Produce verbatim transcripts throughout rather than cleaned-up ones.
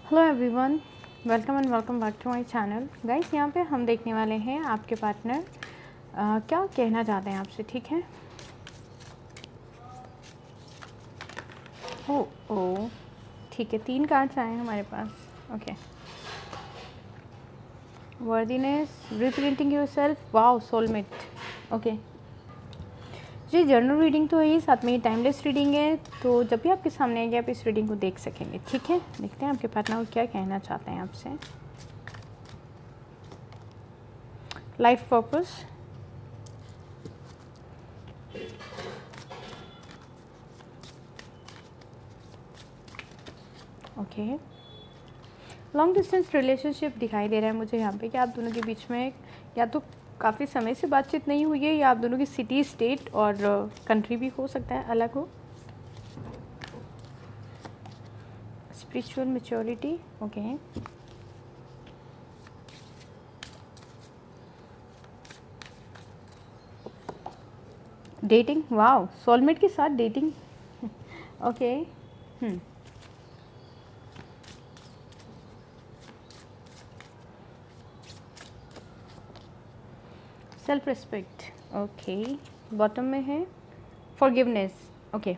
Hello everyone, welcome and welcome back to my channel. Guys, यहाँ पे हम देखने वाले हैं आपके पार्टनर क्या कहना चाहते हैं आपसे। ठीक है। ओ ओ ठीक है, तीन कार्ड्स आए हैं हमारे पास। Okay, worthiness, representing yourself, wow, soulmate. Okay जी, जर्नल रीडिंग तो है ही, साथ में ये टाइमलेस रीडिंग है, तो जब भी आपके सामने आएगी आप इस रीडिंग को देख सकेंगे। ठीक है, देखते हैं आपके पार्टनर को क्या कहना चाहते हैं आपसे। Life purpose, okay. Long distance relationship दिखाई दे रहा है मुझे यहाँ पे कि आप दोनों के बीच में या तो काफ़ी समय से बातचीत नहीं हुई है, या आप दोनों की सिटी, स्टेट और कंट्री भी हो सकता है अलग हो। Spiritual maturity, okay. Dating, wow, soulmate के साथ dating. Okay. Hmm self respect, okay. Bottom में है फॉरगिवनेस, ओके।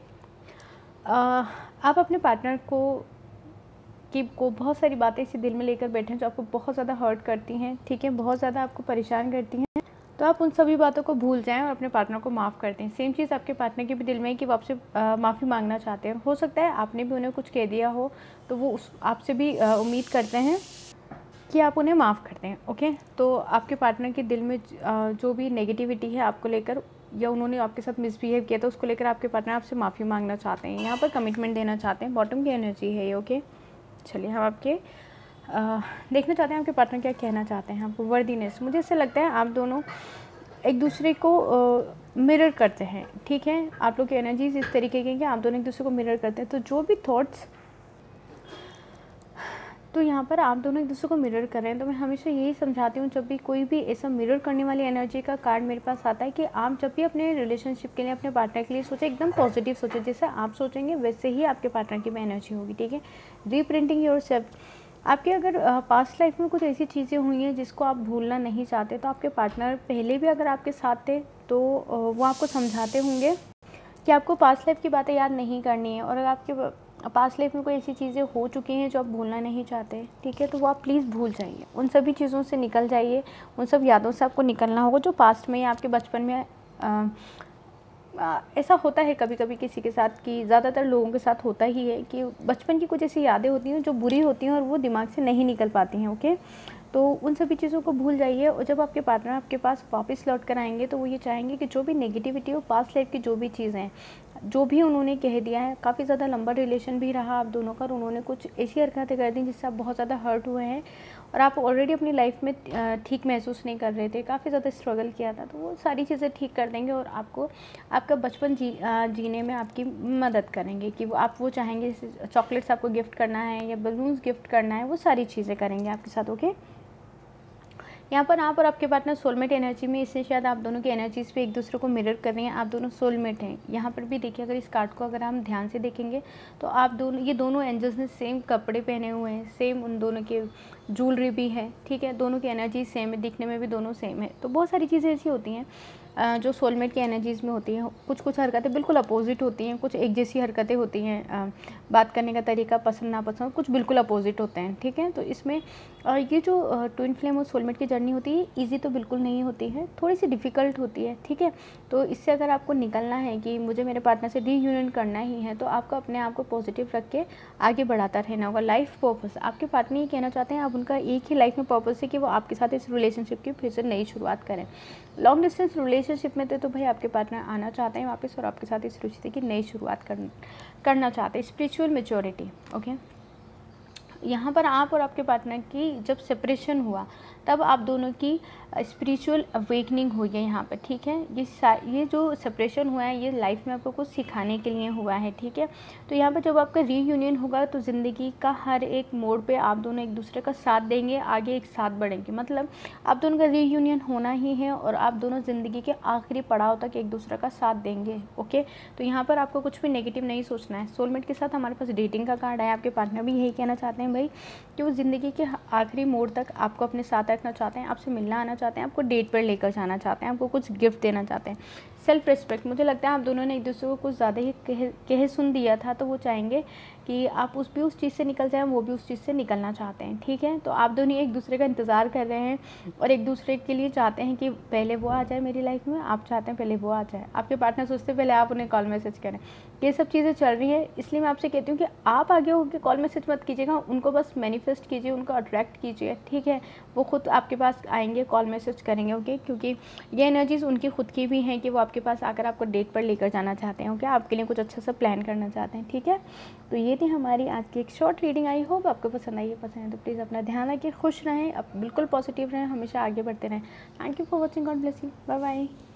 आप अपने पार्टनर को कि को बहुत सारी बातें इसी दिल में लेकर बैठे हैं जो आपको बहुत ज़्यादा हर्ट करती हैं, ठीक है, बहुत ज़्यादा आपको परेशान करती हैं, तो आप उन सभी बातों को भूल जाएं और अपने पार्टनर को माफ़ करते हैं। सेम चीज़ आपके पार्टनर के भी दिल में है कि वो आपसे माफ़ी मांगना चाहते हैं। हो सकता है आपने भी उन्हें कुछ कह दिया हो, तो वो उस आपसे भी उम्मीद करते हैं कि आप उन्हें माफ़ करते हैं। ओके, तो आपके पार्टनर के दिल में जो भी नेगेटिविटी है आपको लेकर, या उन्होंने आपके साथ मिसबिहेव किया, तो उसको लेकर आपके पार्टनर आपसे माफ़ी मांगना चाहते हैं, यहाँ पर कमिटमेंट देना चाहते हैं। बॉटम की एनर्जी है ये। ओके, चलिए हम आपके आ, देखना चाहते हैं आपके पार्टनर क्या कहना चाहते हैं आपको। वर्दीनेस, मुझे ऐसा लगता है आप दोनों एक दूसरे को मिरर करते हैं। ठीक है, आप लोग की एनर्जीज इस तरीके की कि आप दोनों एक दूसरे को मिरर करते हैं, तो जो भी थॉट्स, तो यहाँ पर आप दोनों एक दूसरे को मिरर कर रहे हैं। तो मैं हमेशा यही समझाती हूँ, जब भी कोई भी ऐसा मिरर करने वाली एनर्जी का कार्ड मेरे पास आता है, कि आप जब भी अपने रिलेशनशिप के लिए, अपने पार्टनर के लिए सोचें, एकदम पॉजिटिव सोचें। जैसे आप सोचेंगे वैसे ही आपके पार्टनर की भी एनर्जी होगी। ठीक है, रीप्रिंटिंग योरसेल्फ, आपके अगर पास्ट लाइफ में कुछ ऐसी चीज़ें हुई हैं जिसको आप भूलना नहीं चाहते, तो आपके पार्टनर पहले भी अगर आपके साथ थे तो वो आपको समझाते होंगे कि आपको पास्ट लाइफ की बातें याद नहीं करनी है, और अगर आपके पास्ट लाइफ में कोई ऐसी चीज़ें हो चुकी हैं जो आप भूलना नहीं चाहते, ठीक है, तो वो आप प्लीज़ भूल जाइए, उन सभी चीज़ों से निकल जाइए, उन सब यादों से आपको निकलना होगा जो पास्ट में या आपके बचपन में आ, आ, ऐसा होता है कभी कभी किसी के साथ, कि ज़्यादातर लोगों के साथ होता ही है कि बचपन की कुछ ऐसी यादें होती हैं जो बुरी होती हैं और वो दिमाग से नहीं निकल पाती हैं। ओके, तो उन सभी चीज़ों को भूल जाइए, और जब आपके पार्टनर आपके पास वापस लौट कर आएंगे तो वो ये चाहेंगे कि जो भी नेगेटिविटी हो, पास्ट लाइफ की जो भी चीज़ें हैं, जो भी उन्होंने कह दिया है, काफ़ी ज़्यादा लंबा रिलेशन भी रहा आप दोनों का, और उन्होंने कुछ ऐसी हरकतें कर दी जिससे आप बहुत ज़्यादा हर्ट हुए हैं, और आप ऑलरेडी अपनी लाइफ में ठीक महसूस नहीं कर रहे थे, काफ़ी ज़्यादा स्ट्रगल किया था, तो वो सारी चीज़ें ठीक कर देंगे और आपको आपका बचपन जी जीने में आपकी मदद करेंगे। कि वो आप वो चाहेंगे चॉकलेट्स आपको गिफ्ट करना है या बलून्स गिफ्ट करना है, वो सारी चीज़ें करेंगे आपके साथ। ओके, यहाँ पर आप और आपके पार्टनर सोलमेट एनर्जी में, इससे शायद आप दोनों की एनर्जीज़ पे एक दूसरे को मिरर कर रही हैं, आप दोनों सोलमेट हैं। यहाँ पर भी देखिए, अगर इस कार्ड को अगर हम ध्यान से देखेंगे तो आप दोनों, ये दोनों एंजल्स ने सेम कपड़े पहने हुए हैं, सेम उन दोनों के ज्वेलरी भी है, ठीक है, दोनों की एनर्जी सेम है, दिखने में भी दोनों सेम है। तो बहुत सारी चीज़ें ऐसी होती हैं जो सोलमेट की एनर्जीज़ में होती हैं। कुछ कुछ हरकतें बिल्कुल अपोजिट होती हैं, कुछ एक जैसी हरकतें होती हैं, बात करने का तरीका, पसंद नापसंद, कुछ बिल्कुल अपोजिट होते हैं। ठीक है, तो इसमें ये जो ट्विन फ्लेम और सोलमेट की जर्नी होती है, ईजी तो बिल्कुल नहीं होती है, थोड़ी सी डिफ़िकल्ट होती है। ठीक है, तो इससे अगर आपको निकलना है कि मुझे मेरे पार्टनर से रीयूनियन करना ही है, तो आपको अपने आप को पॉजिटिव रख के आगे बढ़ाता रहना होगा। लाइफ पर्पस, आपके पार्टनर ये कहना चाहते हैं, आप उनका एक ही लाइफ में पर्पस है कि वो आपके साथ इस रिलेशनशिप की फिर से नई शुरुआत करें। लॉन्ग डिस्टेंस रिलेशनशिप में थे तो भाई आपके पार्टनर आना चाहते हैं वापस, और आपके साथ इस रिश्ते की नई शुरुआत कर, करना चाहते हैं। Spiritual maturity, okay. यहाँ पर आप और आपके पार्टनर की जब सेपरेशन हुआ, तब आप दोनों की स्पिरिचुअल अवेकनिंग हुई है यहाँ पर, ठीक है। ये ये जो सेपरेशन हुआ है ये लाइफ में आपको कुछ सिखाने के लिए हुआ है, ठीक है। तो यहाँ पर जब आपका रीयूनियन होगा तो ज़िंदगी का हर एक मोड़ पे आप दोनों एक दूसरे का साथ देंगे, आगे एक साथ बढ़ेंगे। मतलब आप दोनों का रीयूनियन होना ही है और आप दोनों ज़िंदगी के आखिरी पड़ाव तक एक दूसरे का साथ देंगे, ओके। तो यहाँ पर आपको कुछ भी नेगेटिव नहीं सोचना है। सोलमेट के साथ हमारे पास डेटिंग का कार्ड है, आपके पार्टनर भी यही कहना चाहते हैं भाई कि वो ज़िंदगी के आखिरी मोड़ तक आपको अपने साथ रखना चाहते हैं, आपसे मिलना आना चाहते हैं, आपको डेट पर लेकर जाना चाहते हैं, आपको कुछ गिफ्ट देना चाहते हैं। सेल्फ रिस्पेक्ट, मुझे लगता है आप दोनों ने एक दूसरे को कुछ ज़्यादा ही कह कह सुन दिया था, तो वो चाहेंगे कि आप उस भी उस चीज़ से निकल जाएं, वो भी उस चीज़ से निकलना चाहते हैं, ठीक है। तो आप दोनों एक दूसरे का इंतज़ार कर रहे हैं और एक दूसरे के लिए चाहते हैं कि पहले वो आ जाए मेरी लाइफ में, आप चाहते हैं पहले वो आ जाए। आपके पार्टनर सोचते पहले आप उन्हें कॉल मैसेज करें। ये सब चीज़ें चल रही है, इसलिए मैं आपसे कहती हूँ कि आप आगे होकर कॉल मैसेज मत कीजिएगा, उनको बस मैनिफेस्ट कीजिए, उनको अट्रैक्ट कीजिए, ठीक है। वो खुद आपके पास आएंगे, कॉल मैसेज करेंगे, ओके। क्योंकि ये एनर्जीज़ उनकी खुद की भी हैं कि वो आपके पास आकर आपको डेट पर लेकर जाना चाहते हैं, ओके। आपके लिए कुछ अच्छा सा प्लान करना चाहते हैं, ठीक है। तो ये थी हमारी आज की एक शॉर्ट रीडिंग। आई होप आपको पसंद आई है। पसंद है तो प्लीज़ अपना ध्यान रखिए, खुश रहें, अब बिल्कुल पॉजिटिव रहें, हमेशा आगे बढ़ते रहें। Thank you for watching, God bless you, bye bye.